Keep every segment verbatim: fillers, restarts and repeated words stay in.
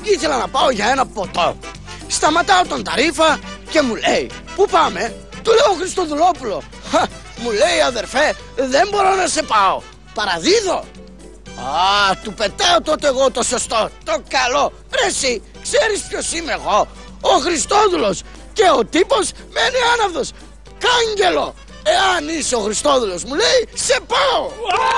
ήθελα να πάω για ένα ποτό. Σταματάω τον ταρίφα και μου λέει, πού πάμε? Του λέω Χριστοδουλόπουλο. Χα, μου λέει, αδερφέ, δεν μπορώ να σε πάω, παραδίδω. Α, του πετάω τότε εγώ το σωστό, το καλό. Ρε εσύ, ξέρεις ποιος είμαι εγώ? Ο Χριστόδουλος. Και ο τύπος μένει άναυδος. Κάγκελο, εάν είσαι ο Χριστόδουλος, μου λέει, σε πάω.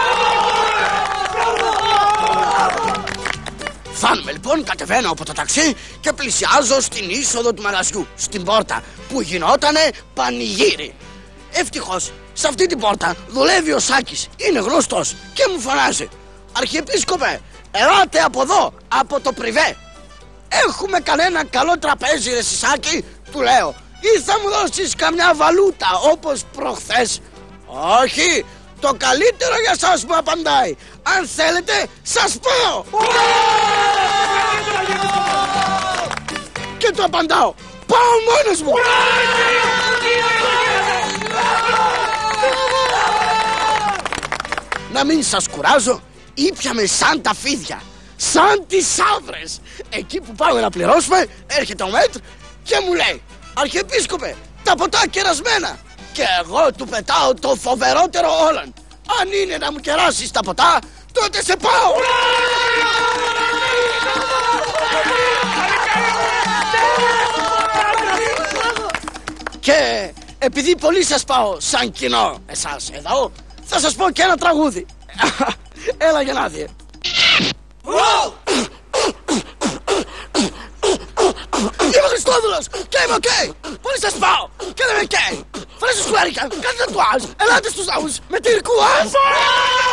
Φτάνουμε λοιπόν, κατεβαίνω από το ταξί και πλησιάζω στην είσοδο του μαγαζιού, στην πόρτα που γινότανε πανηγύρι. Ευτυχώς σε αυτή την πόρτα δουλεύει ο Σάκης, είναι γνωστός και μου φωνάζει, Αρχιεπίσκοπε, ελάτε από εδώ, από το πριβέ. Έχουμε κανένα καλό τραπέζι ρε Σάκη? Του λέω, ή θα μου δώσεις καμιά βαλούτα όπως προχθές? Όχι, το καλύτερο για σας μου απαντάει, αν θέλετε σας πάω. Και του απαντάω, πάω μόνος μου. Να μην σας κουράζω, ήπιαμε σαν τα φίδια, σαν τις άβρες. Εκεί που πάμε να πληρώσουμε, έρχεται ο μέτρ και μου λέει, Αρχιεπίσκοπε, τα ποτά κερασμένα. Και εγώ του πετάω το φοβερότερο όλων, αν είναι να μου κεράσεις τα ποτά, τότε σε πάω. Και επειδή πολύ σας πάω σαν κοινό εσάς εδώ, θα σας πω και ένα τραγούδι. Έλα για να δει. Είμαι ο Χριστόδουλος και είμαι οκ. Πολύ σας πάω και δεν με καίει. Φέρε στους κουέρικια, κάντε τατουάζ, ελάτε στους ναούς με τυρκουάζ.